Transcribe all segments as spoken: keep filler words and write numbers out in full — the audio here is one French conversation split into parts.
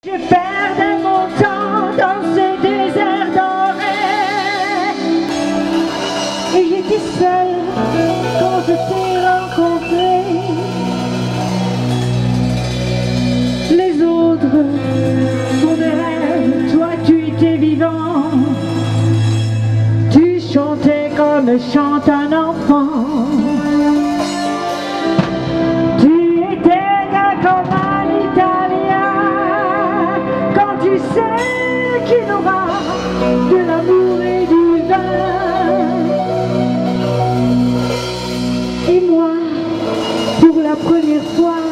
Je perdais mon temps dans ce désert doré et j'étais seule quand je t'ai rencontré. Les autres sont des rêves, toi tu étais vivant. Tu chantais comme chante un enfant. Tu étais là comme un Italien. Tu sais qu'il aura de l'amour et du vin. Et moi, pour la première fois,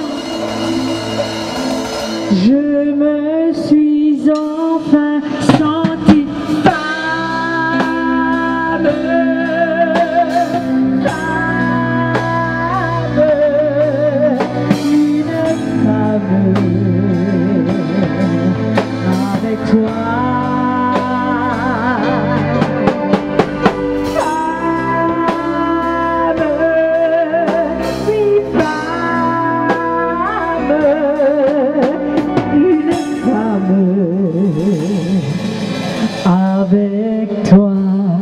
je me suis enfin sentie femme. Femme, une femme. Avec toi, femme, oui femme, une femme avec toi.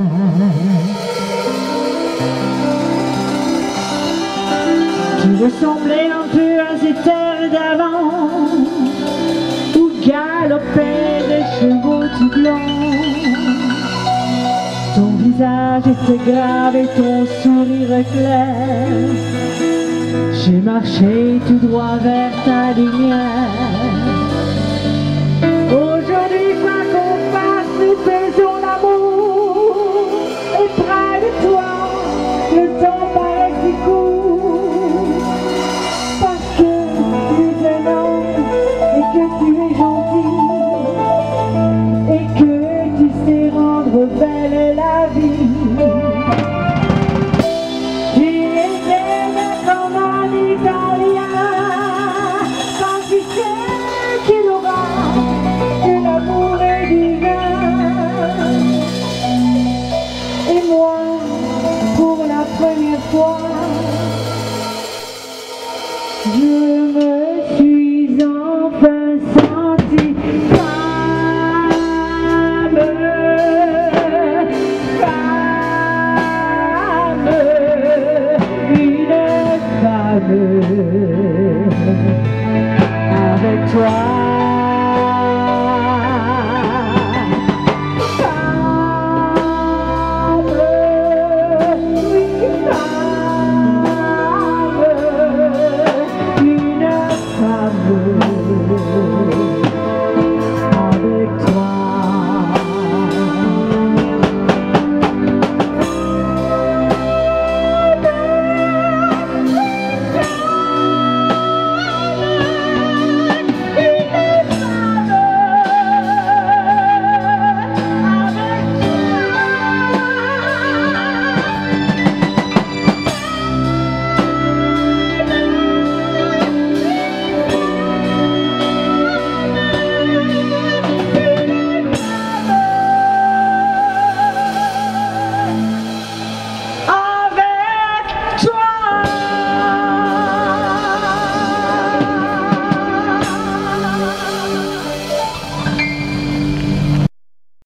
Tu ressemblais un peu à ces terres d'avant où galopaient des chevaux tout blancs. Ton visage était grave et ton sourire clair. J'ai marché tout droit vers ta lumière. Aujourd'hui, quoi qu'on fasse, nous faisons l'amour. Et près de toi, le temps paraît si court. Parce que tu es un homme et que tu es gentil. Et que tu sais rendre belle la vie. Tu étais comme un Italien. Quand tu sais qu'il aura de l'amour et du vin. Et moi, pour la première fois, je me suis enfin sentie femme. Femme, une femme avec toi.